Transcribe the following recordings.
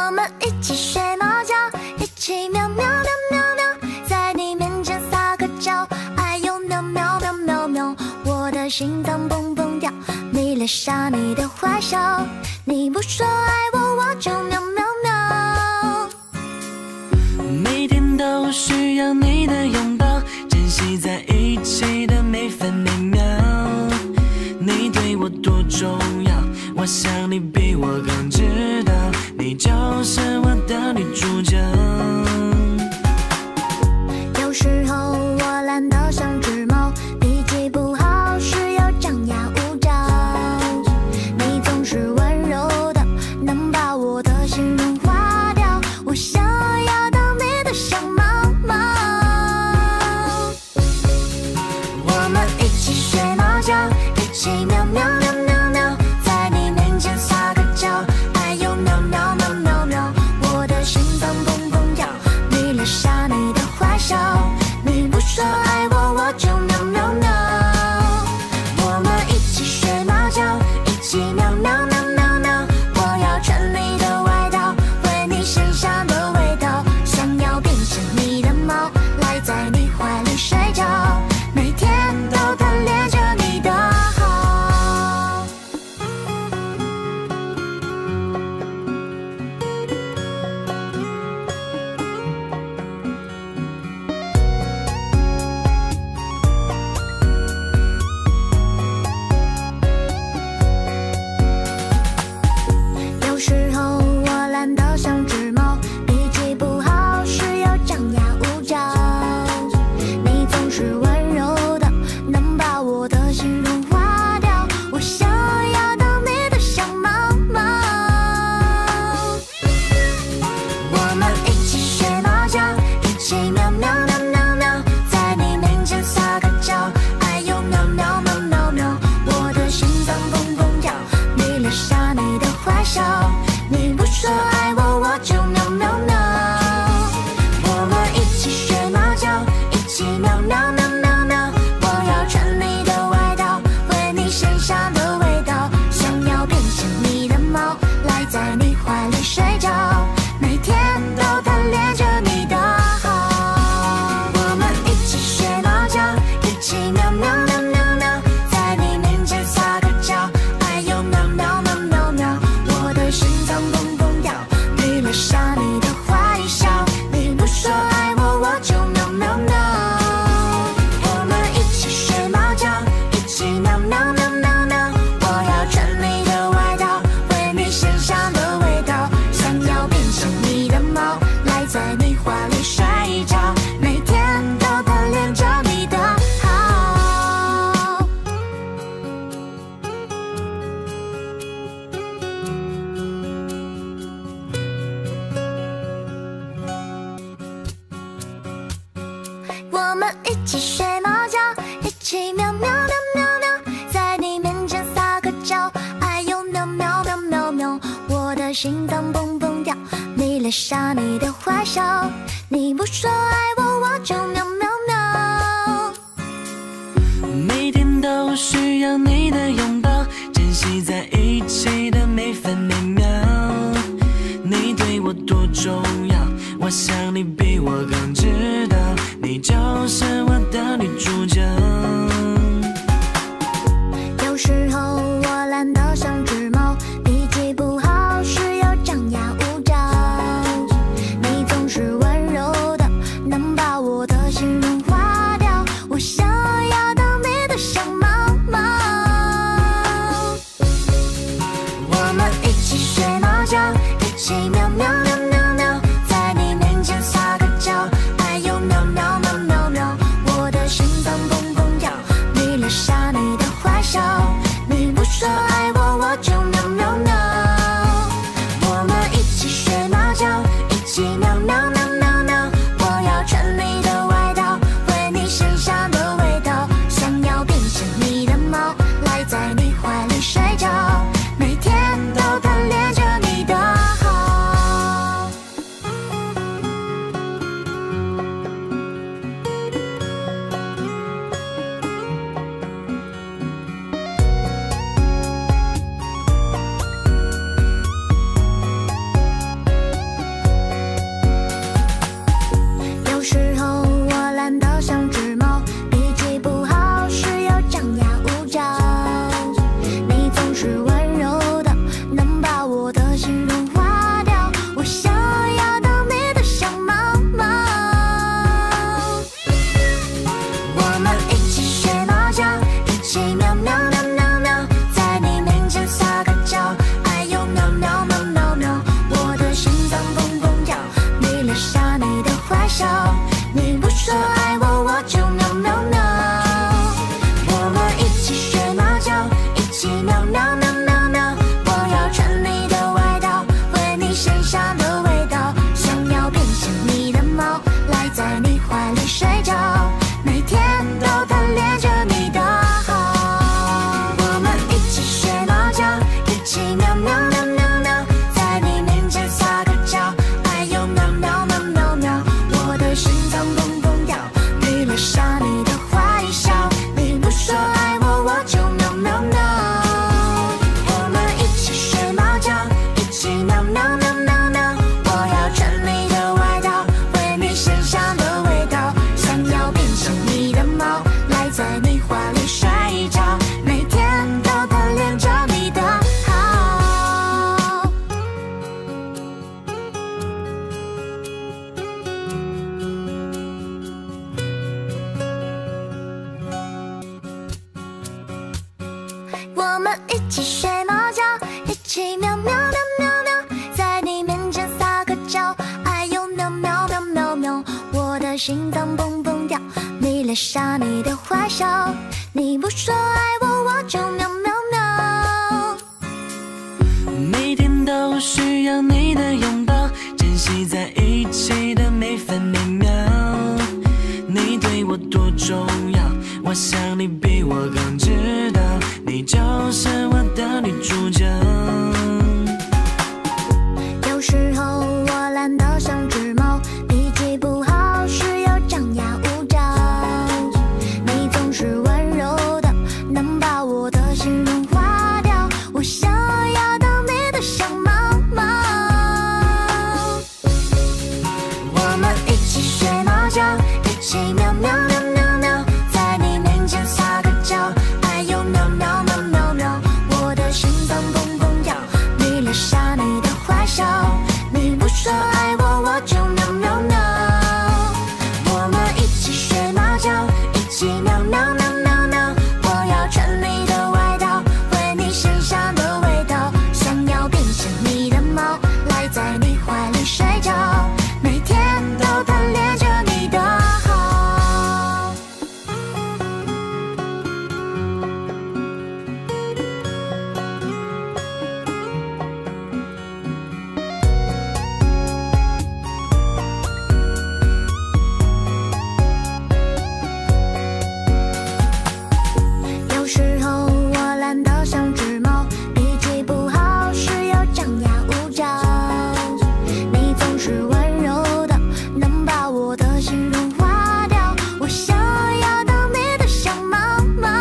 我们一起睡猫觉，一起喵喵喵喵喵，在你面前撒个娇，哎呦喵喵喵喵喵，我的心脏蹦蹦跳，迷恋上你的坏笑，你不说爱我，我就喵喵喵。 每天都需要你的拥抱，珍惜在一起的每分每秒。你对我多重要，我想你比我更知道，你就是我的女主角。 有时候我懒得像只猫，脾气不好时又张牙舞爪，你总是温柔的，能把我的心融化掉，我想要当你的小猫猫。我们一起睡猫觉，一起喵喵喵喵喵，在你面前撒个娇，哎呦喵喵喵喵喵，我的心脏蹦蹦跳，迷恋上你的坏笑，你不说爱我，我就喵喵喵。我们一起睡猫觉，一起喵喵喵喵喵，我要穿你的外套，闻你身上的味道，想要变成你的猫，赖在你怀里睡觉，每天都贪恋着你的好。有时候我懒得像只猫，脾气不好时又张牙舞爪，你总是温柔的，能把我的心融化掉，我想要当你的小猫猫。我们一起睡猫觉，一起喵喵喵喵喵，在你面前撒个娇，哎呦喵喵喵喵喵，我的心脏蹦蹦跳，迷恋上你的坏笑，你不说爱我，我就喵喵喵。我们一起睡猫觉，一起喵喵喵喵喵，我要穿你的外套，闻你身上的味道，想要变成你的猫，赖在你怀里睡觉，每天都贪恋着你的好。我们一起睡猫觉，一起喵喵喵喵喵，在你面前撒个娇，哎呦喵喵喵喵喵，我的心脏蹦蹦跳，迷恋上你的坏笑，你不说爱我，我就喵喵喵。我们一起睡猫觉，一起喵喵喵喵喵，我要穿你的外套，闻你身上的味道，想要变成你的猫，赖在你怀里睡觉，每天都贪恋着你的好。我们一起睡猫觉，一起喵喵喵喵喵，在你面前撒个娇，哎呦喵喵喵喵喵，我的心脏蹦蹦跳，迷恋上你的坏笑，你不说爱我，我就喵喵喵。 每天都需要你的拥抱，珍惜在一起的每分每秒。你对我多重要，我想你比我更知道，你就是我的女主角。 有时候我懒得像只猫，脾气不好时又张牙舞爪，你总是温柔的，能把我的心融化掉，我想要当你的小猫猫。我们一起睡猫觉，一起喵喵喵喵喵，在你面前撒个娇，哎呦喵喵喵喵喵，我的心脏蹦蹦跳，迷恋上你的坏笑，你不说爱我，我就喵喵喵。我们一起睡猫觉，一起喵喵喵喵喵，我要穿你的外套，闻你身上的味道，想要变成你的猫，赖在你怀里睡觉，每天都贪恋着你的好。 起喵喵喵喵喵，在你面前撒个娇，哎呦喵喵喵喵喵，我的心脏蹦蹦跳，你脸上你的坏笑，你不说爱我，我就喵喵喵。 每天都需要你的拥抱，珍惜在一起的每分每秒。你对我多重要，我想你比我更知道，你就是我的女主角。 有时候我懒得像只猫，脾气不好时又张牙舞爪，你总是温柔的，能把我的心融化掉，我想要当你的小猫猫。我们一起睡猫觉，一起喵喵喵喵喵，在你面前撒个娇，哎呦喵喵喵喵喵，我的心脏蹦蹦跳，你脸上你的坏笑，你不说爱我，我就喵喵喵。我们一起睡猫觉，一起喵喵喵喵喵，我要穿你的外套，闻你身上的味道，想要变成你的猫，赖在你怀里睡觉，每天都贪恋着你的好。有时候我懒得像只猫，脾气不好时又张牙舞爪，你总是温柔的，能把我的心融化掉，我想要当你的小猫猫。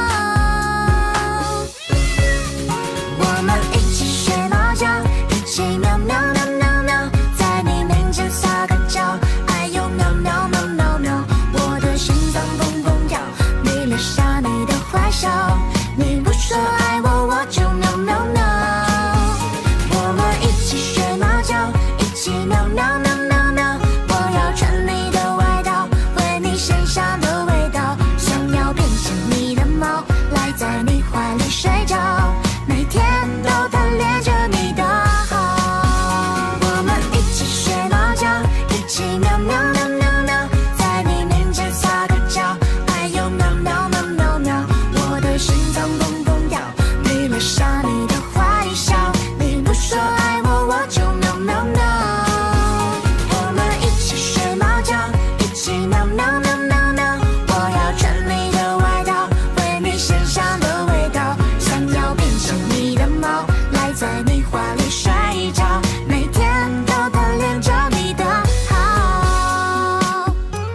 我们一起睡猫觉，一起喵喵喵喵喵，在你面前撒个娇，哎呦喵喵喵喵喵，我的心脏蹦蹦跳，你脸上你的坏笑，你不说爱我，我就喵喵喵。我们一起睡猫觉，一起喵喵喵喵喵，我要穿你的外套，闻你身上的味道，想要变成你的猫，赖在你怀里睡觉，每天都贪恋着你的好。我们一起睡猫觉，一起喵喵喵喵喵，在你面前撒个娇，哎呦喵喵喵喵喵，我的心脏蹦蹦跳，你脸上你的坏笑，你不说爱我，我就喵喵喵。我们一起睡猫觉，一起喵喵喵喵喵，我要穿你的外套，闻你身上的味道，想要变成你的猫，赖在你怀里睡觉，每天都贪恋着你的好。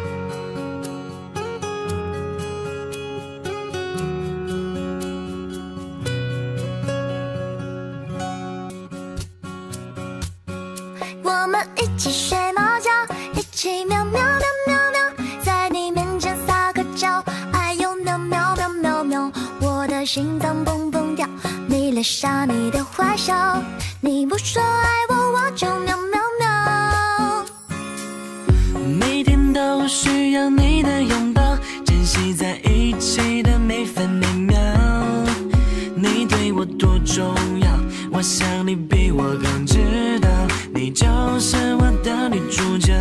我们一起睡猫觉，一起喵喵喵喵喵，在你面前撒个娇，哎呦喵喵喵喵喵，我的心脏蹦蹦跳，你脸上你的坏笑，你不说爱我，我就喵喵喵。 每天都需要你的拥抱，珍惜在一起的每分每秒。你对我多重要，我想你比我更知道，你就是我的女主角。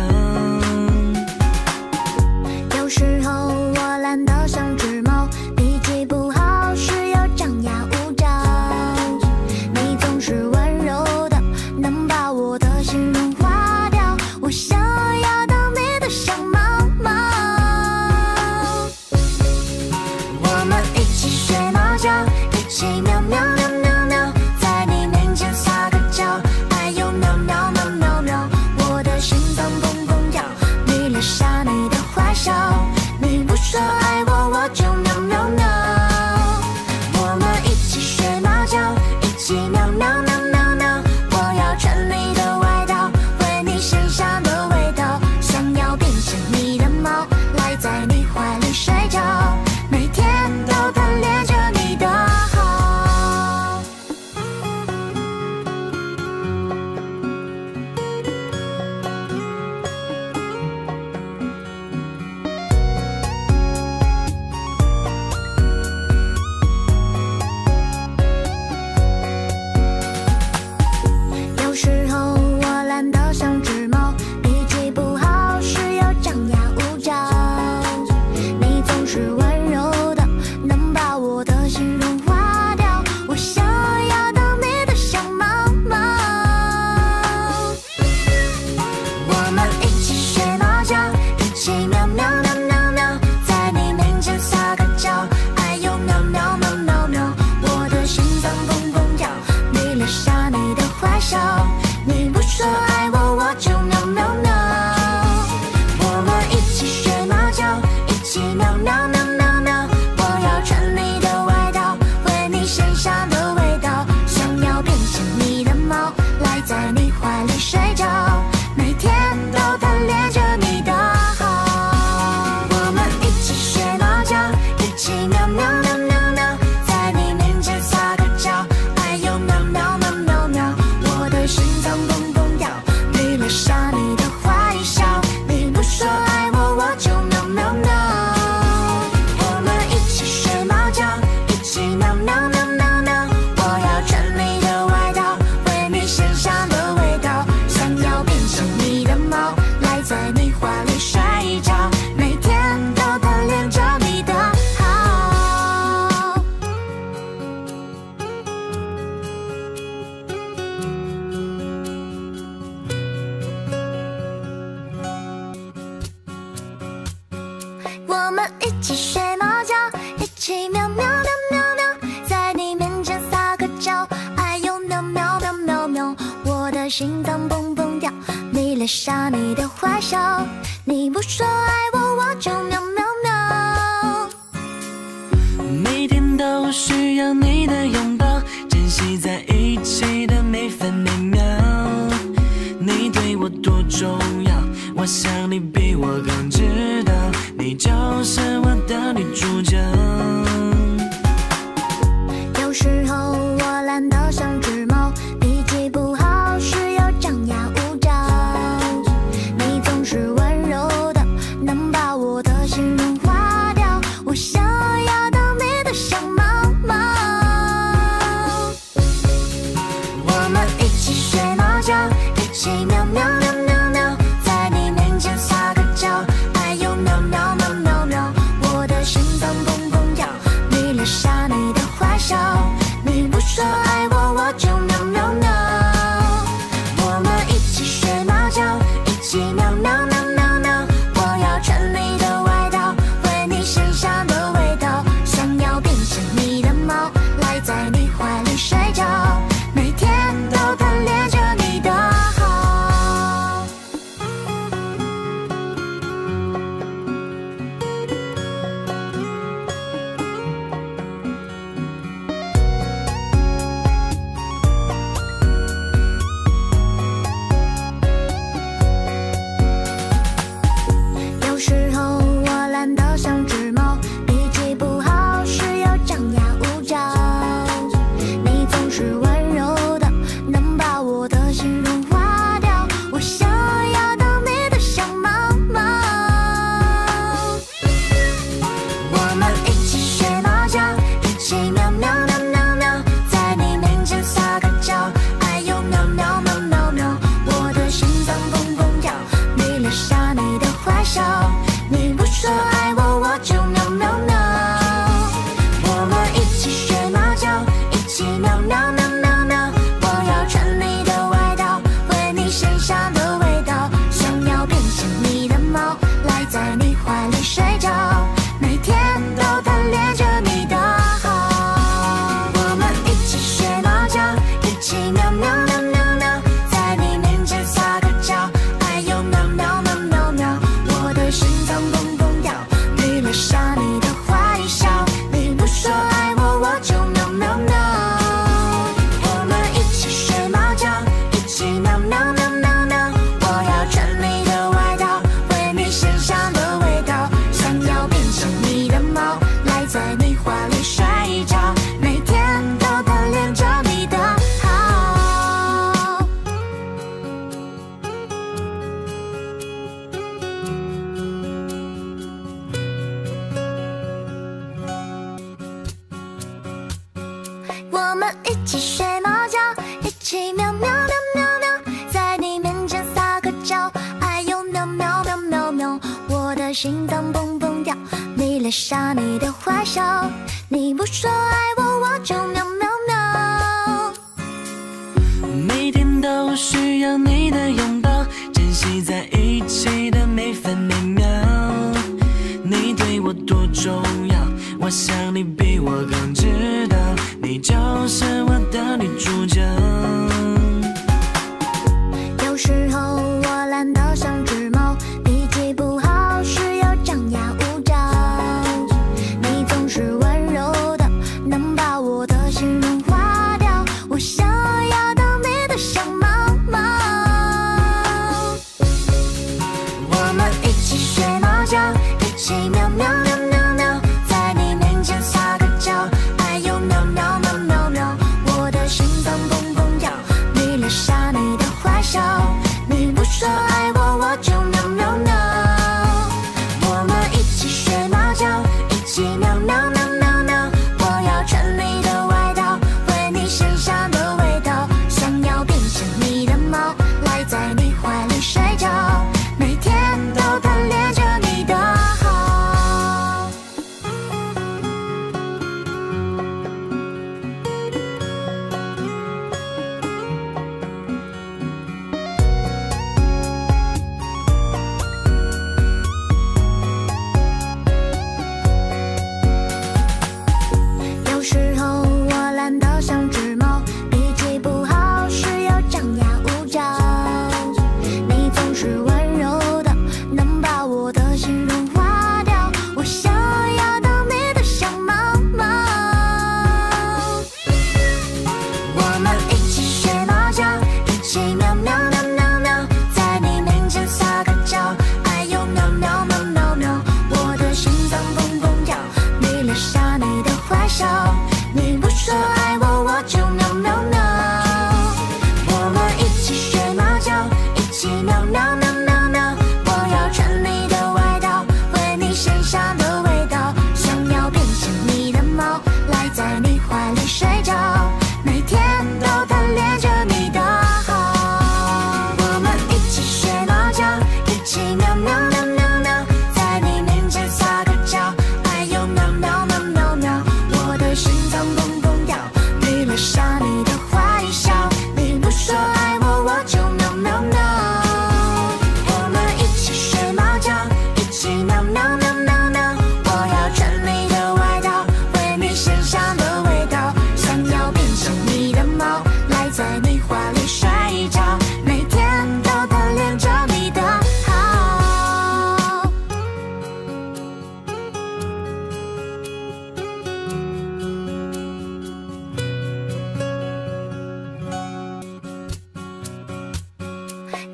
有时候我懒得像只猫，脾气不好时又张牙舞爪，你总是温柔的，能把我的心融化掉，我想要当你的小猫猫。我们一起睡猫觉，一起喵喵喵喵喵，在你面前撒个娇，哎呦喵喵喵喵喵，我的心脏蹦蹦跳， 笑。你不说爱我，我就喵喵喵。我们一起学猫叫，一起喵喵喵喵喵。我要穿你的外套，闻你身上的味道，想要变成你的猫，赖在你怀里睡觉，每天都贪恋着你的好。我们一起学猫叫，一起喵喵喵喵喵，在你面前撒个娇，哎呦喵喵喵喵喵，我的心脏蹦蹦跳，迷恋上你的坏笑。你不说爱我，我就喵喵喵。我们一起学猫叫，一起喵喵喵喵喵。我要穿你的外套，闻你身上的味道，想要变成你的猫，赖在你怀里睡觉，每天都贪恋着你的好。我们一起学猫叫，一起喵喵喵喵喵，在你面前撒个娇，哎呦喵喵喵喵喵，我的心脏蹦蹦跳，迷恋上你的坏笑。你不说爱我，我就喵喵喵。 每天都需要你的拥抱，珍惜在一起的每分每秒。你对我多重要，我想你比我更知道，你就是我的女主角。 有时候我懒得像只猫，脾气不好，需要张牙舞爪。你总是温柔的，能把我的心融化掉。我想要当你的小猫猫。我们一起学猫叫，一起喵喵喵喵喵，在你面前撒个娇，哎呦喵喵喵喵喵，我的心脏蹦蹦跳，迷恋上你的坏笑。你不说爱我，我就喵喵喵。我们一起学猫叫，一起喵喵喵喵喵。我要穿你的外套，闻你身上的味道，想要变成你的猫，赖在你怀里睡觉，每天都贪恋着你的好。有时候我懒得像只猫，脾气不好，需要张牙舞爪。你总是温柔的，能把我的心融化掉。我想要当你的小猫猫。我们一起学猫叫，一起喵喵喵喵喵，在你面前撒个娇，哎呦喵喵喵喵喵，我的心脏蹦蹦跳，迷恋上你的坏笑。你不说爱我，我就喵喵喵。我们一起学猫叫，一起喵喵喵喵喵。我要穿你的外套，闻你身上的味道，想要变成你的猫，赖在你怀里睡觉，每天都贪恋着你的好。我们一起学猫叫，一起喵喵喵喵喵，在你面前撒个娇，哎呦喵喵喵喵喵，我的心脏蹦蹦跳，迷恋上你的坏笑。你不说爱我，我就喵喵喵。我们一起学猫叫，一起喵喵喵喵喵。我要穿你的外套，闻你身上的味道，想要变成你的猫，赖在你怀里睡觉，每天都贪恋着你的好。我们一起学猫叫，一起喵喵喵喵喵，在你面前撒个娇，哎呦喵喵喵喵喵，我的心脏蹦蹦跳，迷恋上你的坏笑。你不说爱我，我就喵喵喵。 每天都需要你的拥抱，珍惜在一起的每分每秒。你对我多重要，我想你比我更知道，你就是我的女主角。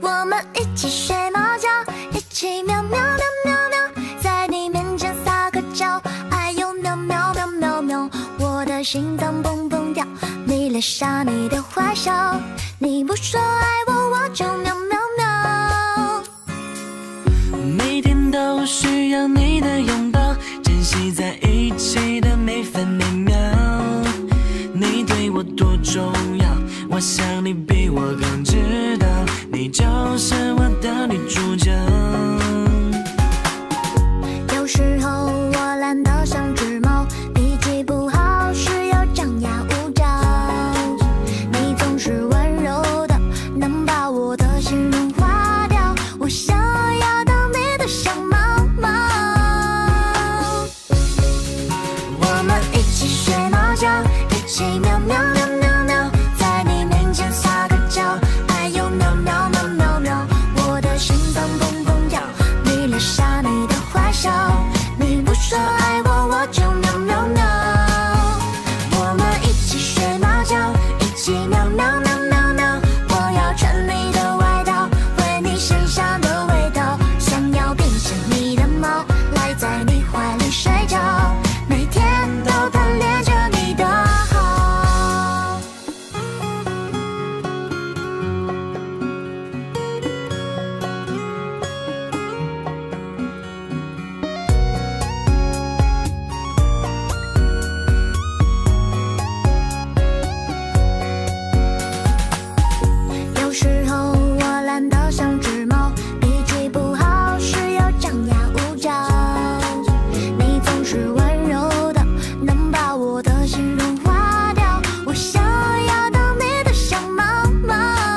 我们一起睡猫觉，一起喵喵喵喵喵，在你面前撒个娇，哎呦喵喵喵喵喵，我的心脏蹦蹦跳，迷恋上你的坏笑，你不说爱我，我就喵喵喵。 每天都需要你的拥抱，珍惜在一起的每分每秒。你对我多重要，我想你比我更知道，你就是我的女主角。 有时候我懒得像只猫，脾气不好时又张牙舞爪，你总是温柔的，能把我的心融化掉，我想要当你的小猫猫。我们一起睡猫觉，一起喵喵喵喵喵，在你面前撒个娇，哎呦喵喵喵喵喵，我的心脏蹦蹦跳，迷恋上你的坏笑，你不说爱我，我就喵喵喵。我们一起睡猫觉，一起喵喵喵喵喵，我要穿你的外套，闻你身上的味道，想要变成你的猫，赖在你怀里睡觉，每天都贪恋着你的好。有时候我懒得像只猫，脾气不好时又张牙舞爪，你总是温柔的，能把我的心融化掉，我想要当你的小猫猫。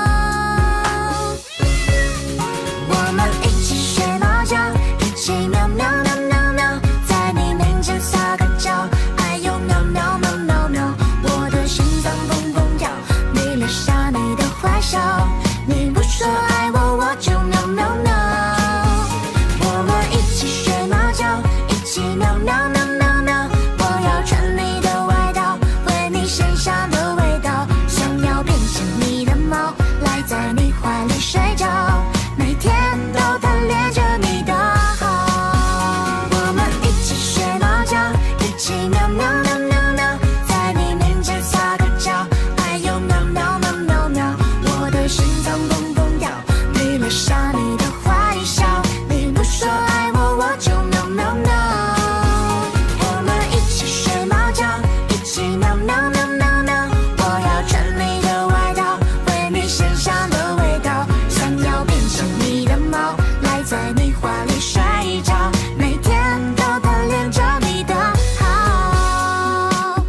我们一起睡猫觉，一起喵喵喵喵喵，在你面前撒个娇，哎呦喵喵喵喵喵，我的心脏蹦蹦跳，迷恋上你的坏笑，你不说爱我，我就喵喵喵。我们一起睡猫觉，一起喵喵喵喵喵，我要穿你的外套，闻你身上的味道，想要变成你的猫，赖在你怀里睡觉，每天都贪恋着你的好。我们一起睡猫觉，一起喵喵喵喵喵，在你面前撒个娇，哎呦喵喵喵喵喵，我的心脏蹦蹦跳，迷恋上你的坏笑，你不说爱我，我就喵喵喵。我们一起睡猫觉，一起喵喵喵喵喵，我要穿你的外套，闻你身上的味道，想要变成你的猫，赖在你怀里睡觉，每天都贪恋着你的好。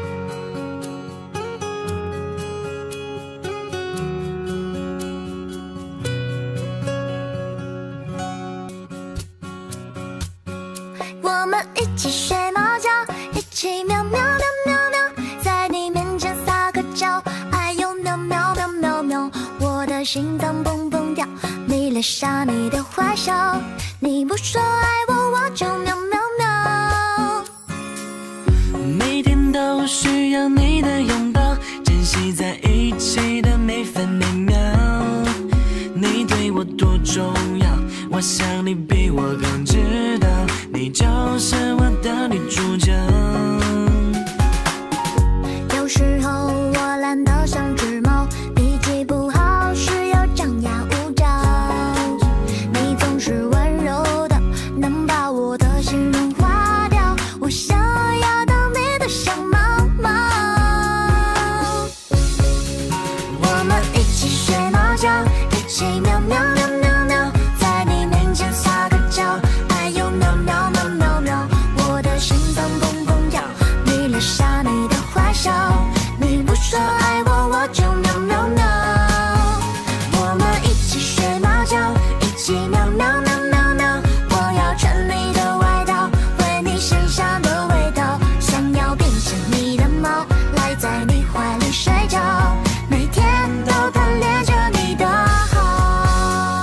我们一起睡猫觉，一起喵喵喵喵喵，在你面前撒个娇，哎呦喵喵喵喵喵，我的心脏蹦蹦跳，迷恋上你的坏笑，你不说爱我，我就喵喵喵。 每天都需要你的拥抱，珍惜在一起的每分每秒。你对我多重要，我想你比我更知道，你就是我的女主角。 有时候我懒得像只猫，脾气不好时又张牙舞爪，你总是温柔的，能把我的心融化掉，我想要当你的小猫猫。我们一起睡猫觉，一起喵喵喵喵喵，在你面前撒个娇，哎呦喵喵喵喵喵，我的心脏蹦蹦跳，迷恋上你的坏笑，你不说爱我，我就喵喵喵。我们一起睡猫觉，一起喵喵喵喵喵，我要穿你的外套，闻你身上的味道，想要变成你的猫，赖在你怀里睡觉，每天都贪恋着你的好。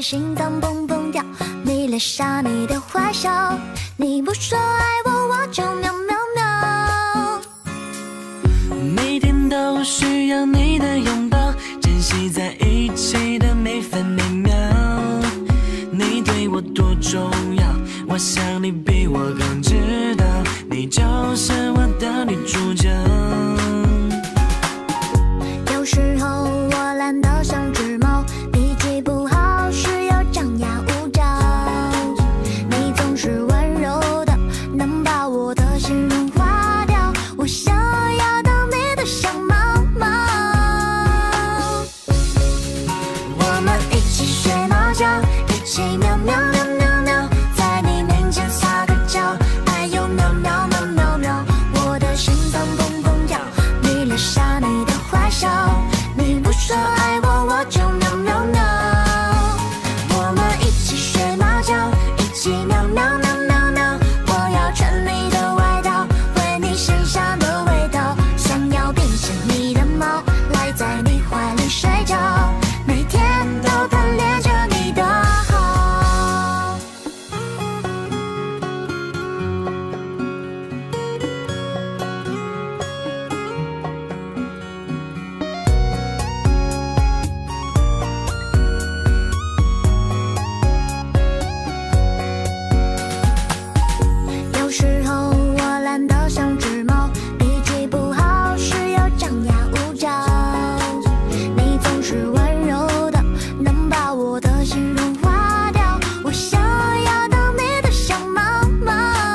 心脏蹦蹦跳，迷恋上你的坏笑。你不说爱我，我就喵喵喵。 每天都需要你的拥抱，珍惜在一起的每分每秒。你对我多重要，我想你比我更知道，你就是我的女主角。 有时候我懒得像只猫，脾气不好，需要张牙舞爪。你总是温柔的，能把我的心融化掉。我想要当你的小猫猫，我们一起睡猫觉，一起喵喵喵喵喵，在你面前撒个娇，哎呦喵喵喵喵喵，我的心脏蹦蹦跳，迷恋上你的坏笑。你不说爱我，我就喵喵喵。我们一起睡猫觉，一起喵喵喵喵喵。我要穿你的外套，闻你身上的味道，想要变成你的猫，赖在你怀里睡觉，每天都贪恋着你的好。有时候我懒得像只猫，脾气不好，需要张牙舞爪。你总是温柔的，能把我的心融化掉。我想要当你的小猫猫，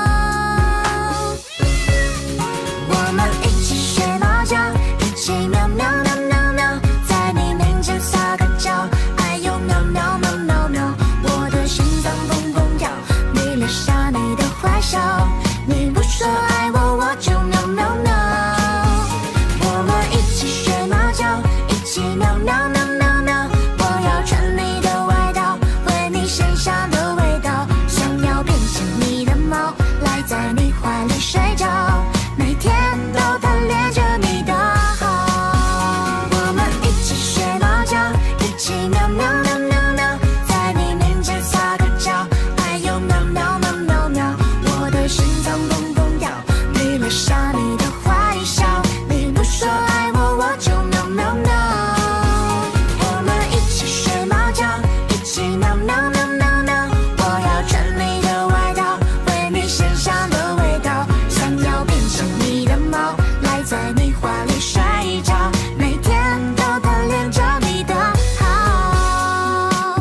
我们一起睡猫觉，一起喵喵喵喵喵，在你面前撒个娇，哎呦喵喵喵喵喵，我的心脏蹦蹦跳，迷恋上你的坏笑。你不说爱我，我就喵喵喵。我们一起睡猫觉，一起喵喵喵喵喵。我要穿你的外套，闻你身上的味道，想要变成你的猫，赖在你怀里睡觉，每天都贪恋着你的好。我们一起睡猫觉，一起喵喵喵喵喵，在你面前撒个娇，哎呦喵喵喵喵喵，我的心脏蹦蹦跳，迷恋上你的坏笑。你不说爱我，我就喵喵喵。我们一起睡猫觉，一起喵喵喵喵喵。我要穿你的外套，闻你身上的味道，想要变成你的猫，赖在你怀里睡觉，每天都贪恋着你的好。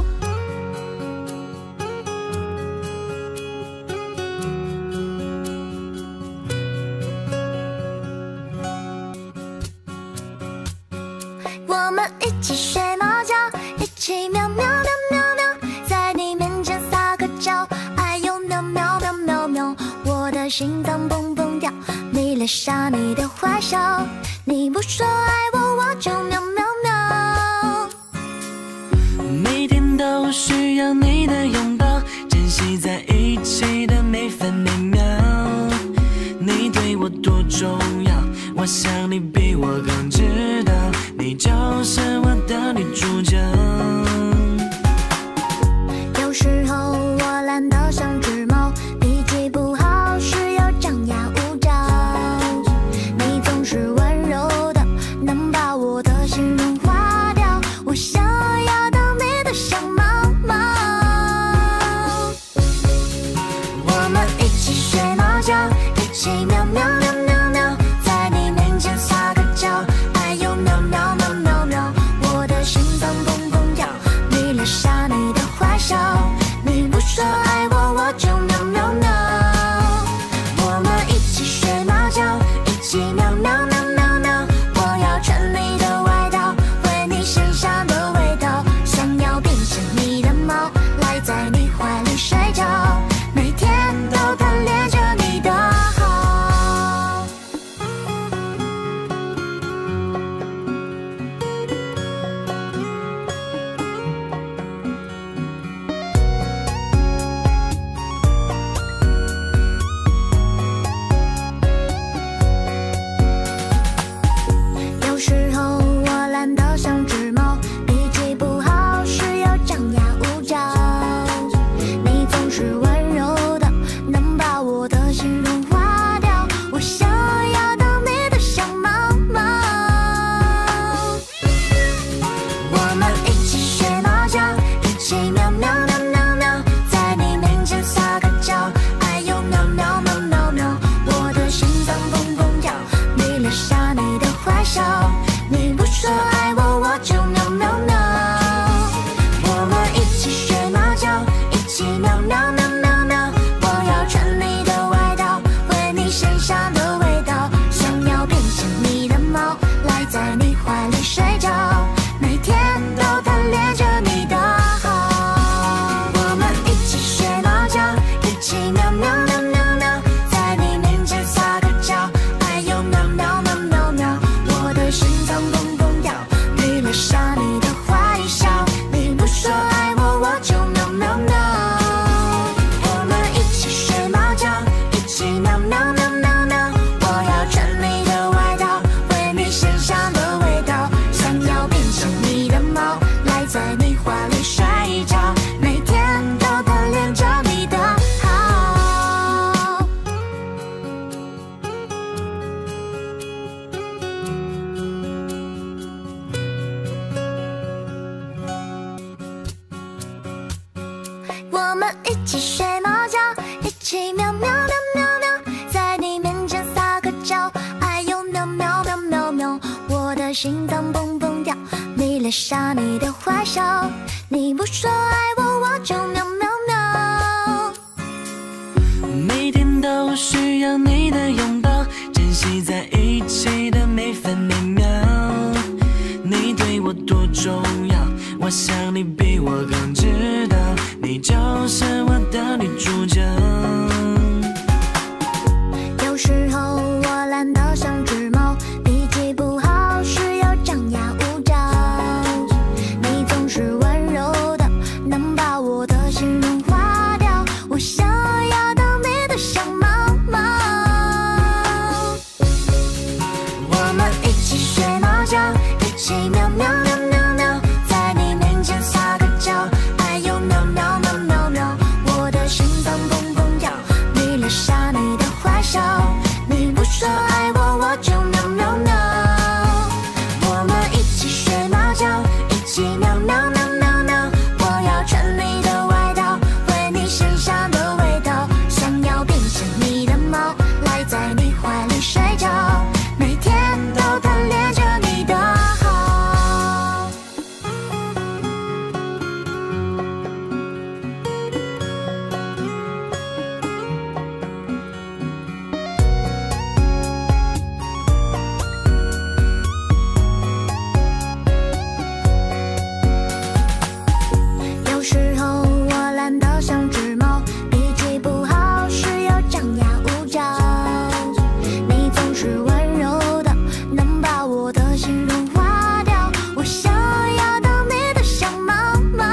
我们一起睡猫觉，一起喵喵喵喵喵，在你面前撒个娇，哎呦喵喵喵喵喵，我的心脏蹦蹦跳，迷恋上你的坏笑。你不说爱我，我就喵喵喵。 每天都需要你的拥抱，珍惜在一起的每分每秒。你对我多重要，我想你比我更知道，你就是我的女主角。 有时候我懒得像只猫，脾气不好，需要张牙舞爪。你总是温柔的，能把我的心融化掉。我想要当你的小猫猫，我们一起睡猫觉，一起喵喵喵喵喵，在你面前撒个娇，哎呦喵喵喵喵喵，我的心脏蹦蹦跳，迷恋上你的坏笑。你不说爱我，我就喵喵喵。我们一起睡猫觉，一起喵喵喵喵喵。我要穿你的外套，闻你身上的味道，想要变成你的猫，赖在你怀里睡觉，每天都贪恋着你的好。 一起睡猫觉，一起喵喵喵喵喵，在你面前撒个娇，哎呦喵喵喵喵喵，我的心脏蹦蹦跳，迷恋上你的坏笑，你不说爱我，我就喵喵喵。 每天都需要你的拥抱，珍惜在一起的每分每秒。你对我多重要，我想你比我更知道，你就是我的女主角。 有时候我懒得像只猫，脾气不好，需要张牙舞爪。你总是温柔的，能把我的心融化掉。我想要当你的小猫猫，我们一起睡猫觉，一起喵喵喵喵喵，在你面前撒个娇，哎呦喵喵喵喵喵，我的心脏蹦蹦跳，迷恋上你的坏笑，你不说爱我，我就喵喵喵。我们一起睡猫觉，一起喵喵喵喵喵，我要穿你的外套，闻你身上的味道，想要变成你的猫，赖在你怀里睡觉，每天都贪恋着你的好。有时候我懒得像只猫，脾气不好，需要张牙舞爪。你总是温柔的，能把我的心融化掉。我想要当你的小猫猫，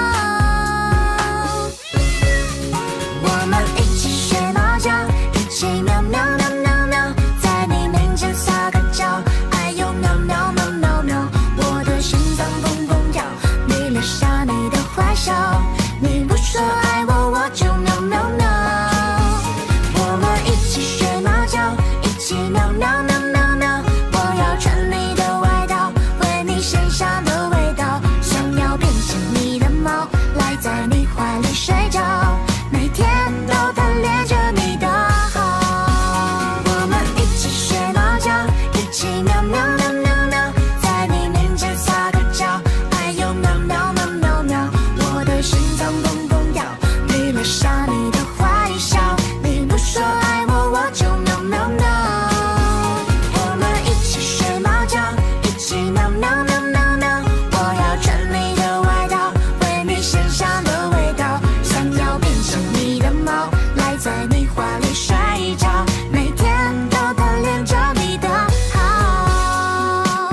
我们一起睡猫觉，一起喵喵喵喵喵，在你面前撒个娇，哎呦喵喵喵喵喵，我的心脏蹦蹦跳，迷恋上你的坏笑，你不说爱我，我就喵喵喵。我们一起睡猫觉，一起喵喵喵喵喵，我要穿你的外套，闻你身上的味道，想要变成你的猫，赖在你怀里睡觉，每天都贪恋着你的好。我们一起睡猫觉，一起喵喵喵喵喵，在你面前撒个娇，哎呦喵喵喵喵喵，我的心脏蹦蹦跳，迷恋上你的坏笑，你不说爱我，我就喵喵喵。我们一起睡猫觉，一起喵喵喵喵喵，我要穿你的外套，闻你身上的味道，想要变成你的猫，赖在你怀里睡觉，每天都贪恋着你的好。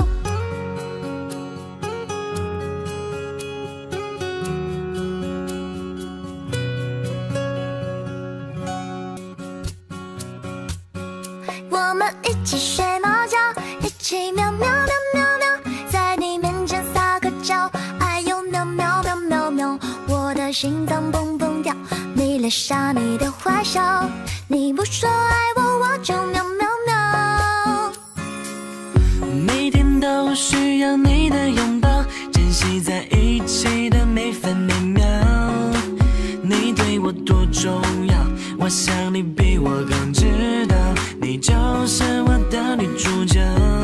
我们一起睡猫觉，一起喵喵喵喵喵，在你面前撒个娇，哎呦喵喵喵喵喵，我的心脏蹦蹦跳，迷恋上你的坏笑，你不说爱我，我就喵喵喵。 每天都需要你的拥抱，珍惜在一起的每分每秒。你对我多重要，我想你比我更知道，你就是我的女主角。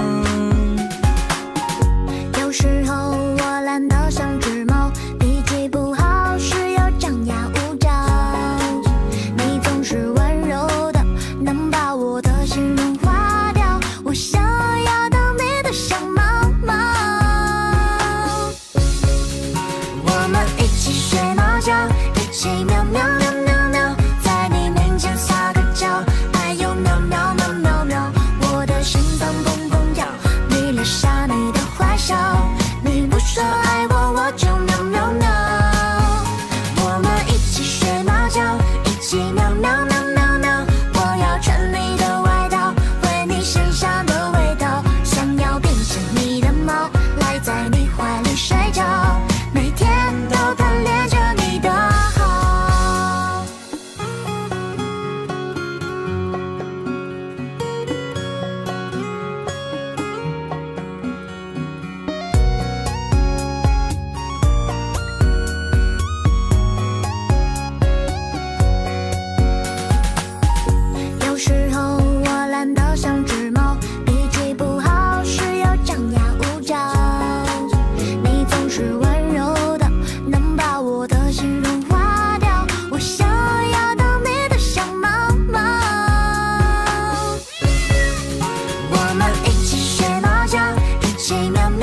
有时候我懒得像只猫，脾气不好，需要张牙舞爪。你总是温柔的，能把我的心融化掉。我想要当你的小猫猫，我们一起睡猫觉，一起喵喵喵喵喵，在你面前撒个娇，哎呦喵喵喵喵喵，我的心脏蹦蹦跳，迷恋上你的坏笑，你不说爱我，我就喵喵喵。我们一起睡猫觉，一起喵喵喵喵喵，我要穿你的外套，闻你身上的味道，想要变成你的猫，赖在你怀里睡觉，每天都贪恋着你的好。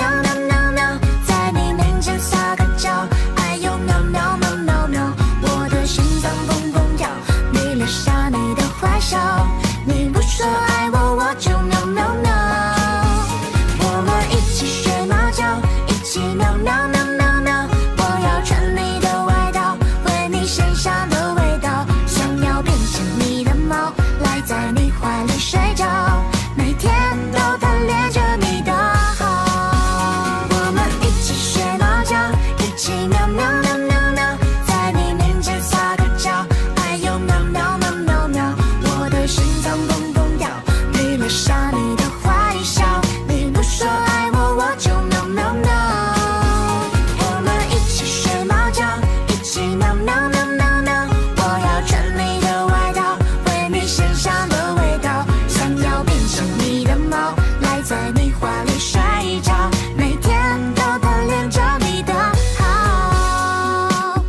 喵喵喵喵，在你面前撒个娇，哎呦喵喵喵喵喵，我的心脏砰砰跳，你留下你的坏笑，你不说爱我，我就喵喵喵。我们一起学猫叫，一起喵喵喵喵喵，我要穿你的外套，闻你身上的味道，想要变成你的猫，赖在你怀里睡觉，每天都贪恋着你的好。我们一起学猫叫，一起喵喵喵喵喵，在你面前撒个娇，哎呦喵喵喵喵喵，我的心脏砰砰跳，你留下你的坏笑，你不说爱我，我就喵喵喵。我们一起学猫叫，一起喵喵喵喵喵，我要穿你的外套，闻你身上的味道，想要变成你的猫，赖在你怀里睡觉，每天都贪恋着你的好。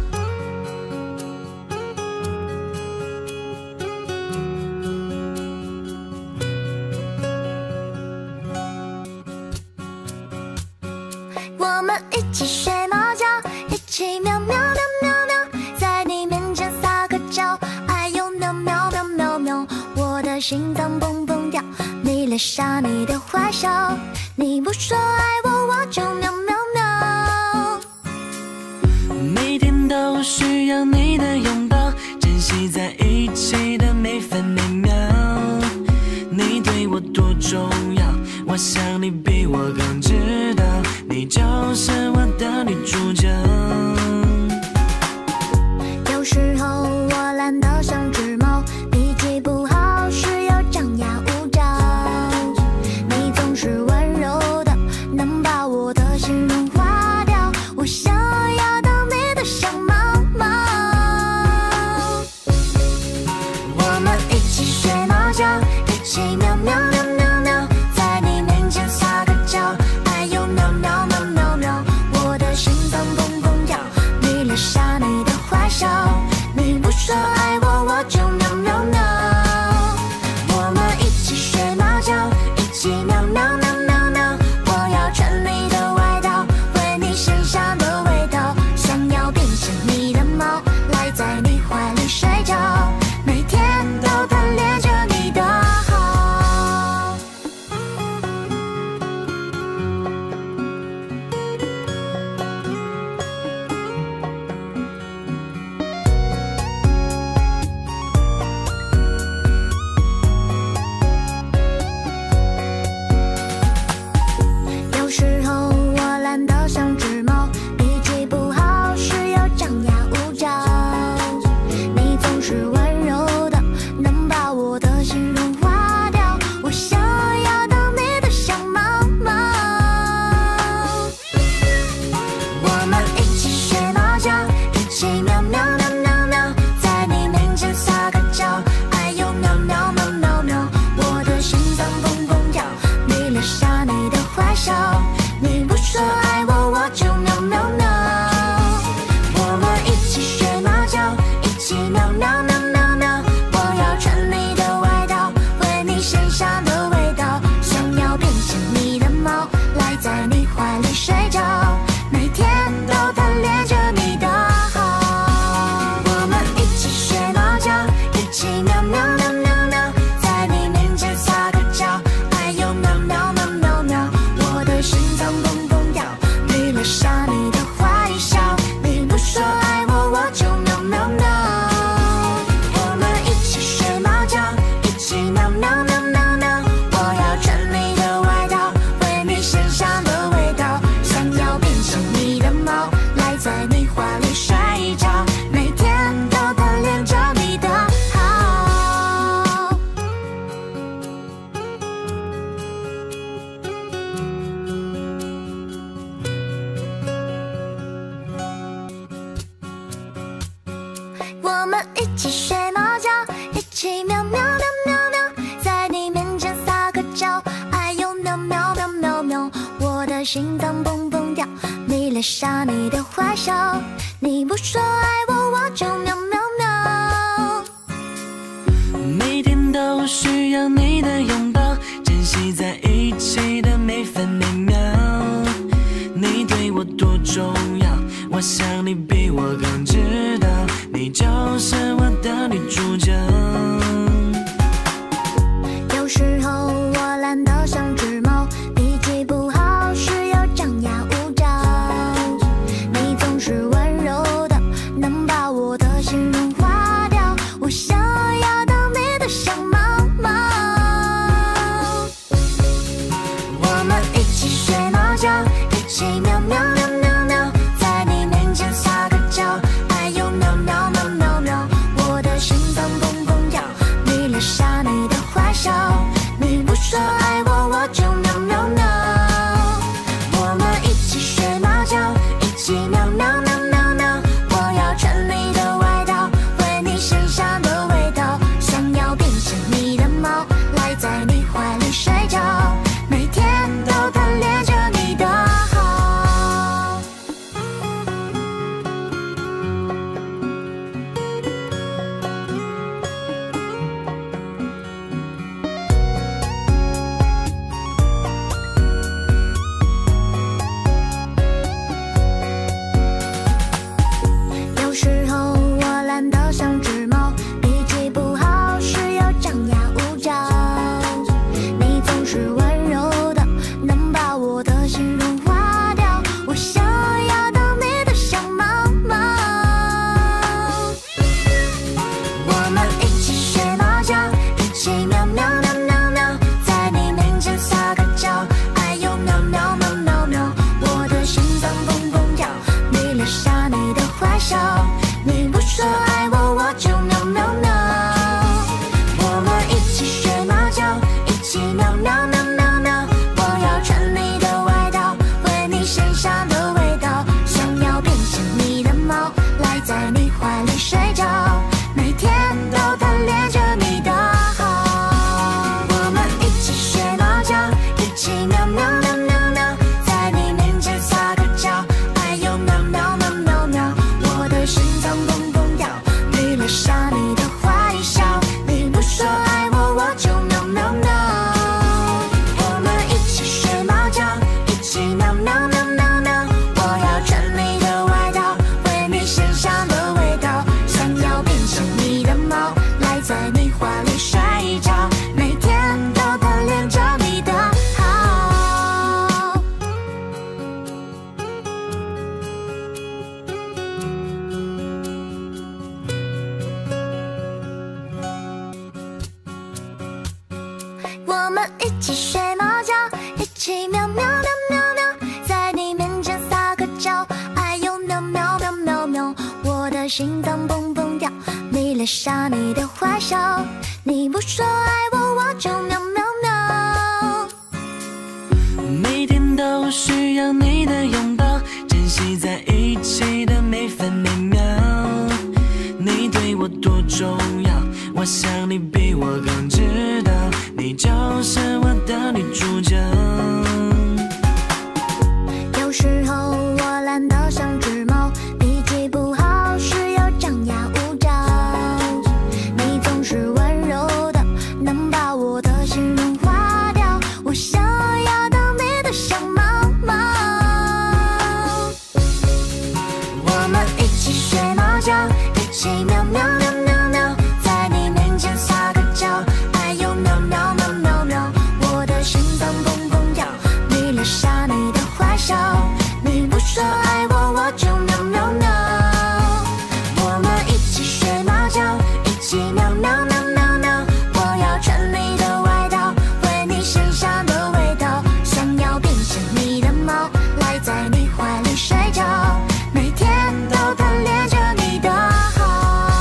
我们一起学猫叫，一起喵喵喵喵喵，在你面前撒个娇，哎呦喵喵喵喵喵，我的心脏砰砰跳，你留下你的坏笑，你不说爱我，我就喵喵喵。 每天都需要你的拥抱，珍惜在一起的每分每秒。你对我多重要，我想你比我更知道，你就是我的女主角。 有时候我懒得像只猫，脾气不好时又张牙舞爪，你总是温柔的，能把我的心融化掉，我想要当你的小猫猫。我们一起学猫叫，一起喵喵喵喵喵，在你面前撒个娇，哎呦喵喵喵喵喵，我的心脏砰砰跳，你留下你的坏笑，你不说爱我，我就喵喵喵。我们一起学猫叫，一起喵喵喵喵喵，我要穿你的外套，闻你身上的味道，想要变成你的猫，赖在你怀里睡觉，每天都贪恋着你的好。有时候我懒得像只猫，脾气不好时又张牙舞爪，你总是温柔的，能把我的心融化掉，我想要当你的小猫猫。我们一起学猫叫，一起喵喵喵喵喵，在你面前撒个娇，哎呦喵喵喵喵喵，我的心脏砰砰跳，你留下你的坏笑，你不说爱我，我就喵喵喵。我们一起学猫叫，一起喵喵喵喵喵，我要穿你的外套，闻你身上的味道，想要变成你的猫，赖在你怀里睡觉，每天都贪恋着你的好。我们一起学猫叫，一起喵喵喵喵喵，在你面前撒个娇，哎呦喵喵喵喵喵，我的心脏砰砰跳，你留下你的坏笑，你不说爱我，我就喵喵喵。我们一起学猫叫，一起喵喵喵喵喵，我要穿你的外套，闻你身上的味道，想要变成你的猫，赖在你怀里睡觉，每天都贪恋着你的好。我们一起学猫叫，一起喵喵喵喵喵，在你面前撒个娇，哎呦喵喵喵喵喵，我的心脏砰砰跳，你留下你的坏笑，你不说爱我，我就喵喵喵。 每天都需要你的拥抱，珍惜在一起的每分每秒。 想你比我更知道，你就是我的女主角。 有时候我懒得像只猫，脾气不好时又张牙舞爪。你总是温柔的，能把我的心融化掉。我想要当你的小猫猫，我们一起睡猫觉，一起喵喵喵喵喵，在你面前撒个娇，哎呦喵喵喵喵喵，我的心脏砰砰跳，你留下你的坏笑，你不说爱我，我就喵喵喵。我们一起睡猫觉，一起喵喵喵喵喵，我要穿你的外套，闻你身上的味道，想要变成你的猫，赖在你怀里睡觉，每天都贪恋着你的好。有时候我懒得像只猫，脾气不好时又张牙舞爪。你总是温柔的，能把我的心融化掉。我想要当你的小猫猫，我们一起睡猫觉，一起喵喵喵喵喵，在你面前撒个娇，哎呦喵喵喵喵喵，我的心脏砰砰跳，你留下你的坏笑，你不说爱我，我就喵喵喵。我们一起睡猫觉，一起喵喵喵喵喵，我要穿你的外套，闻你身上的味道，想要变成你的猫，赖在你怀里睡觉，每天都贪恋着你的好。我们一起睡猫觉，一起喵喵喵喵喵，在你面前撒个娇，哎呦喵喵喵喵喵，我的心脏砰砰跳，你留下你的坏笑，你不说爱我，我就喵喵喵。我们一起睡猫觉，一起喵喵喵喵喵，我要穿你的外套，闻你身上的味道，想要变成你的猫，赖在你怀里睡觉，每天都贪恋着你的好。我们一起睡猫觉，一起喵喵喵喵喵，在你面前撒个娇，哎呦喵喵喵喵喵，我的心脏砰砰跳，你留下你的坏笑，你不说爱我，我就喵喵喵。 每天都需要你的拥抱，珍惜在一起的每分每秒。你对我多重要，我想你比我更知道，你就是我的女主角。 有时候我懒得像只猫，脾气不好时又张牙舞爪。你总是温柔的，能把我的心融化掉。我想要当你的小猫猫，我们一起睡猫觉，一起喵喵喵喵喵，在你面前撒个娇，哎呦喵喵喵喵喵，我的心脏砰砰跳，你留下你的坏笑，你不说爱我，我就喵喵喵。我们一起睡猫觉，一起喵喵喵喵喵，我要穿你的外套，闻你身上的味道，想要变成你的猫，赖在你怀里睡觉，每天都贪恋着你的好。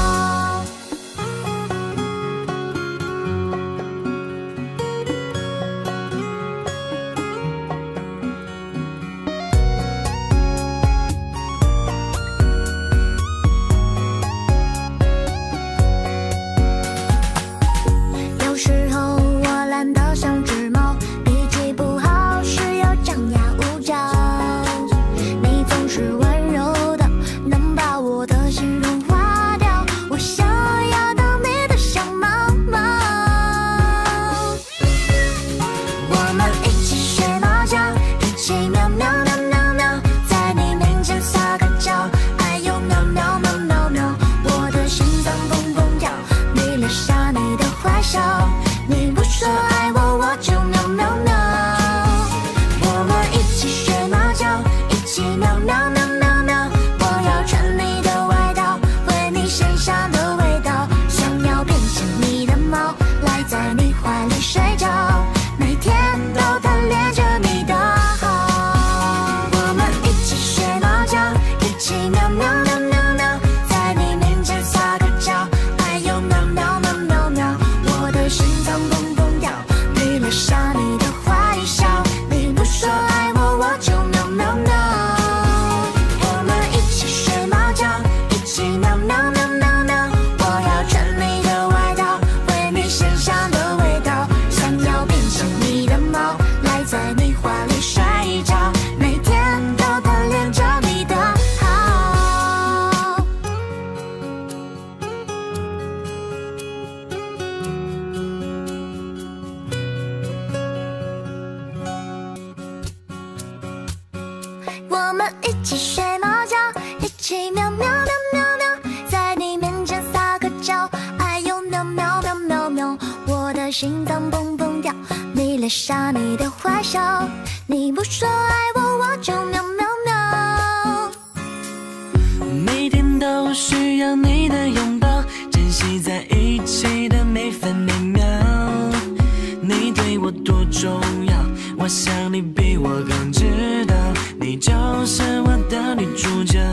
我们一起睡猫觉，一起喵喵喵喵喵，在你面前撒个娇，哎呦喵喵喵喵喵，我的心脏蹦蹦跳，你脸上你的坏笑，你不说爱我，我就喵喵喵。 每天都需要你的拥抱，珍惜在一起的每分每秒。你对我多重要，我想你比我更知道，你就是我的女主角。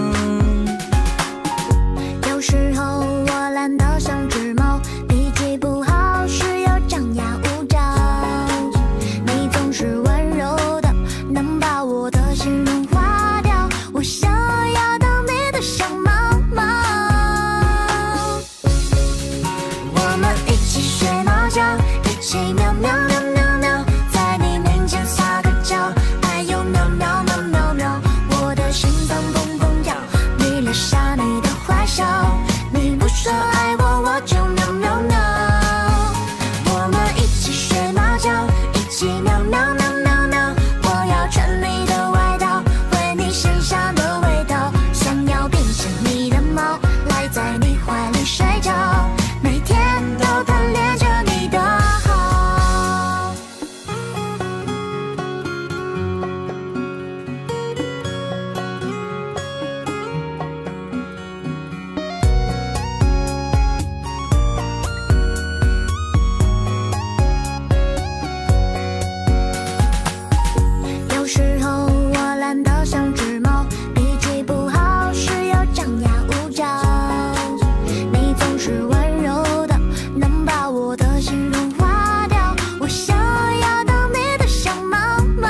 有时候我懒得像只猫，脾气不好时又张牙舞爪，你总是温柔的，能把我的心融化掉，我想要当你的小猫猫。我们一起睡猫觉，一起喵喵喵喵喵，在你面前撒个娇，哎呦喵喵喵喵喵，我的心脏蹦蹦跳，你脸上你的坏笑，你不说爱我，我就喵喵喵。我们一起睡猫觉，一起喵喵喵喵喵，我要穿你的外套，闻你身上的味道，想要变成你的猫，赖在你怀里睡觉，每天都贪恋着你的好。有时候我懒得像只猫，脾气不好时又张牙舞爪，你总是温柔的，能把我的心融化掉，我想要当你的小猫猫。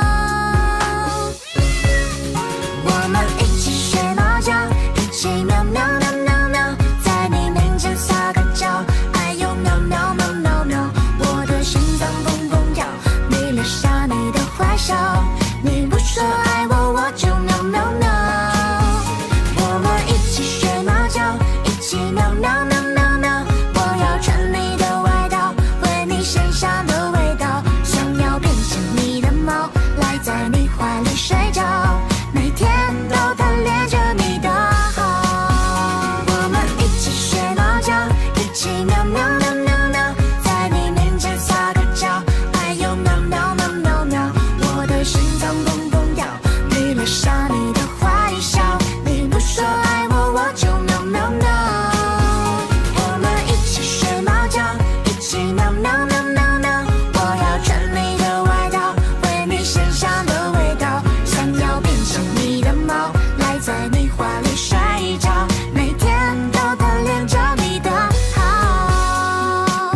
我们一起睡猫觉，一起喵喵喵喵喵，在你面前撒个娇，哎呦喵喵喵喵喵，我的心脏蹦蹦跳，你脸上你的坏笑，你不说爱我，我就喵喵喵。我们一起睡猫觉，一起喵喵喵喵喵，我要穿你的外套，闻你身上的味道，想要变成你的猫，赖在你怀里睡觉，每天都贪恋着你的好。我们一起睡猫觉，一起喵喵喵喵喵，在你面前撒个娇，哎呦喵喵喵喵喵，我的心脏蹦蹦跳，你脸上你的坏笑，你不说爱我，我就喵喵喵。我们一起睡猫觉，一起喵喵喵喵喵，我要穿你的外套，闻你身上的味道，想要变成你的猫，赖在你怀里睡觉，每天都贪恋着你的好。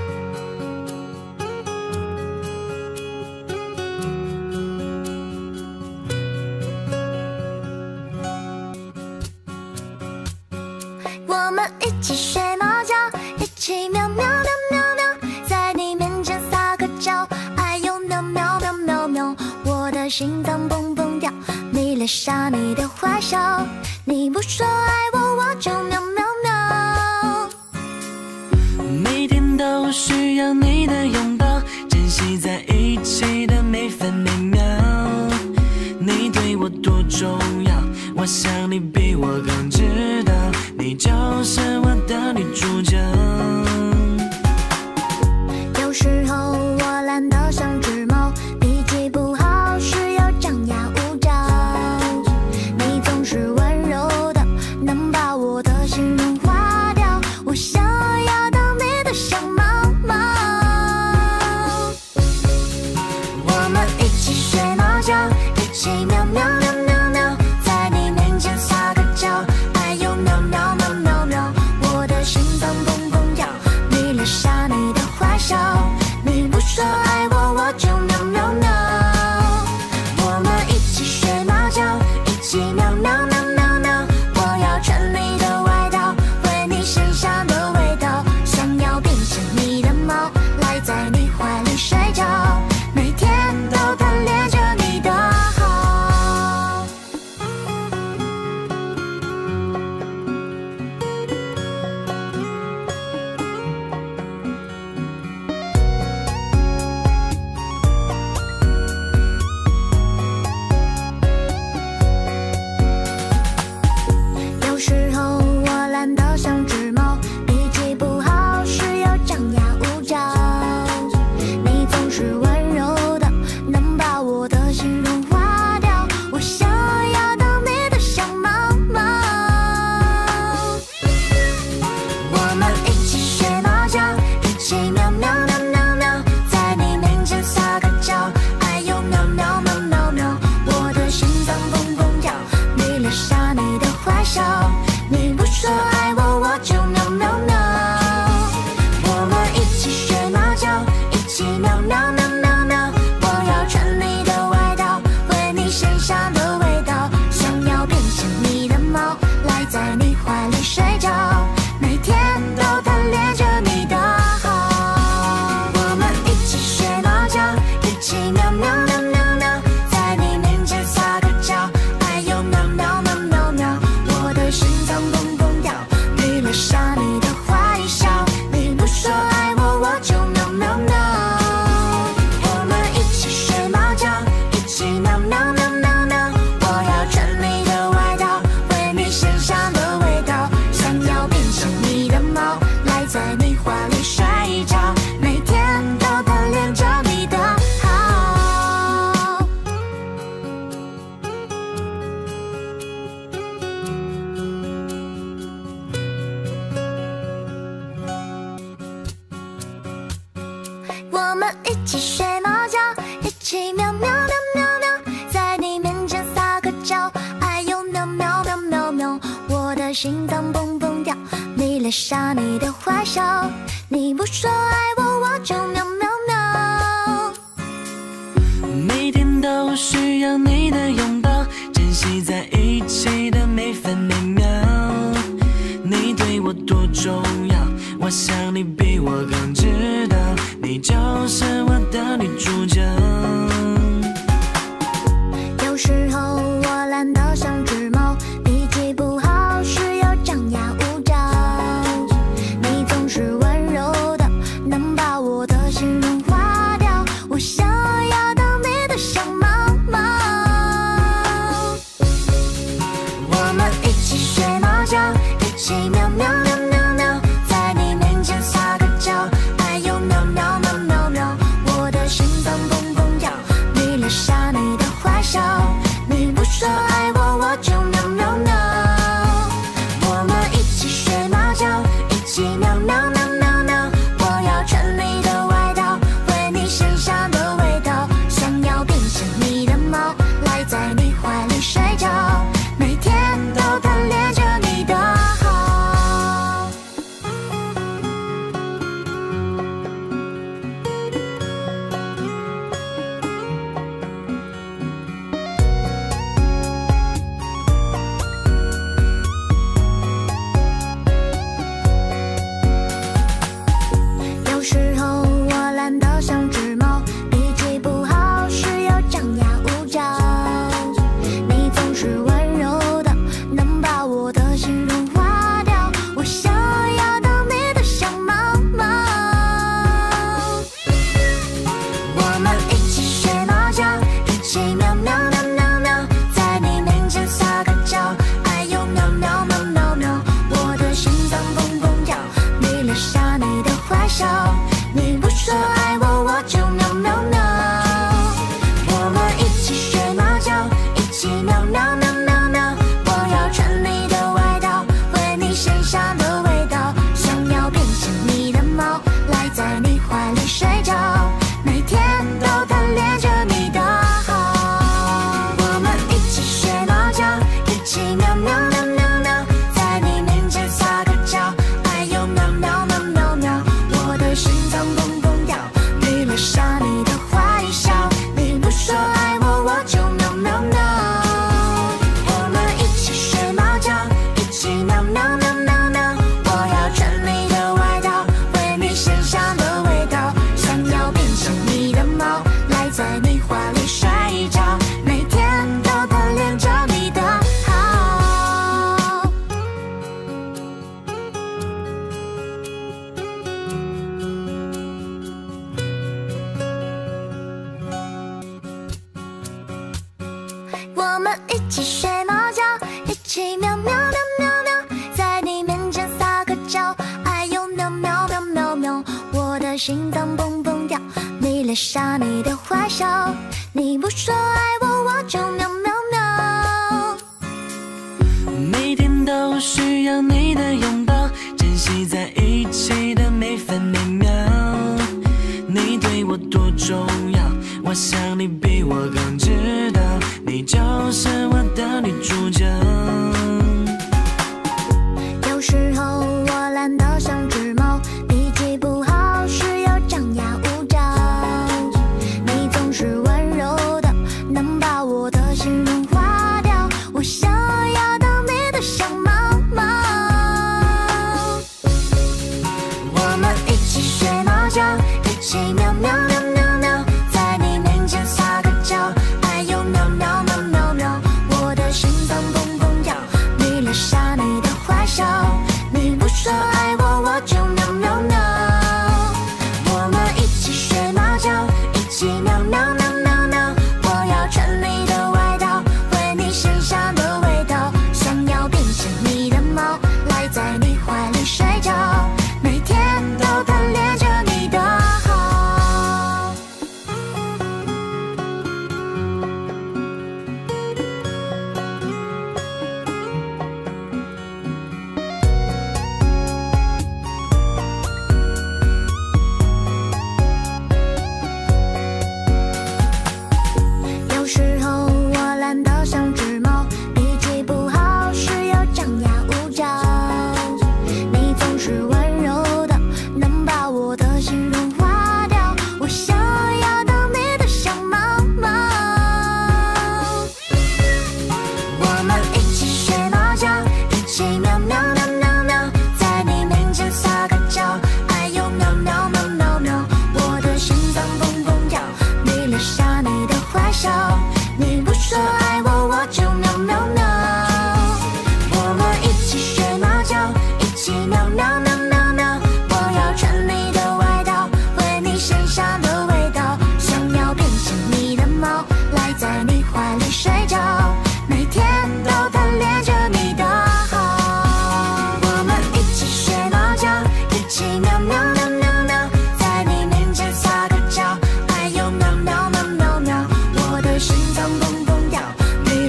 我们一起睡猫觉，一起喵喵喵喵喵，在你面前撒个娇，哎呦喵喵喵喵喵，我的心脏蹦蹦跳，你脸上你的坏笑，你不说爱我，我就喵喵喵。 每天都需要你的拥抱，珍惜在一起的每分每秒。你对我多重要，我想你比我更知道，你就是我的女主角。 有时候我懒得像只猫，脾气不好时又张牙舞爪，你总是温柔的，能把我的心融化掉，我想要当你的小猫猫。我们一起睡猫觉，一起喵喵喵喵喵，在你面前撒个娇，哎呦喵喵喵喵喵，我的心脏蹦蹦跳，你脸上你的坏笑，你不说爱我，我就喵喵喵。我们一起睡猫觉，一起喵喵喵喵喵，我要穿你的外套，闻你身上的味道，想要变成你的猫，赖在你怀里睡觉，每天都贪恋着你的好。 香的味道，想要变成你的猫，赖在你怀里睡觉，每天都贪恋着你的好。我们一起学猫叫，一起喵喵喵喵喵，在你面前撒个娇，哎呦喵喵喵喵喵，我的心脏蹦蹦跳，迷了上你的坏笑，你不说爱我，我就喵喵喵。我们一起学猫叫，一起喵喵喵喵喵，我要穿你的外套，闻你身上的味道，想要变成你的猫，赖在你怀里睡觉，每天都贪恋着你的好。我们一起学猫叫，一起喵喵喵喵喵，在你面前撒个娇，哎呦喵喵喵喵喵，我的心脏蹦蹦跳，迷恋上你的坏笑，你不说爱我，我就喵喵喵。 每天都需要你的拥抱，珍惜在一起的每分每秒。你对我多重要，我想你比我更知道，你就是我的女主角。 有时候我懒得像只猫，脾气不好时又张牙舞爪，你总是温柔的，能把我的心融化掉，我想要当你的小猫猫。我们一起学猫叫，一起喵喵喵喵喵，在你面前撒个娇，哎呦喵喵喵喵喵，我的心脏蹦蹦跳，迷恋上你的坏笑，你不说爱我，我就喵喵喵。我们一起学猫叫，一起喵喵喵喵喵，我要穿你的外套，闻你身上的味道，想要变成你的猫，赖在你怀里睡觉，每天都贪恋着你的好。有时候我懒得像只猫，脾气不好时又张牙舞爪，你总是温柔的，能把我的心融化掉，我想要当你的小猫猫。我们一起学猫叫，一起喵喵喵喵喵，在你面前撒个娇，哎呦喵喵喵喵喵，我的心脏蹦蹦跳，迷恋上你的坏笑，你不说爱我，我就喵喵喵。我们一起学猫叫，一起喵喵喵喵喵，我要穿你的外套，闻你身上的味道，想要变成你的猫，赖在你怀里睡觉，每天都贪恋着你的好。我们一起学猫叫，一起喵喵喵喵喵，在你面前撒个娇，哎呦喵喵喵喵喵，我的心脏蹦蹦跳，迷恋上你的坏笑，你不说爱我，我就喵喵喵。我们一起学猫叫，一起喵喵喵喵喵，我要穿你的外套，闻你身上的味道，想要变成你的猫，赖在你怀里睡觉，每天都贪恋着你的好。我们一起学猫叫，一起喵喵喵喵喵，在你面前撒个娇，哎呦喵喵喵喵喵，我的心脏蹦蹦跳，迷恋上你的坏笑，你不说爱我，我就喵喵喵。 每天都需要你的拥抱，珍惜在一起的每分每秒。你对我多重要，我想你比我更知道，你就是我的女主角。 有时候我懒得像只猫，脾气不好时又张牙舞爪，你总是温柔的，能把我的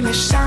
的笑。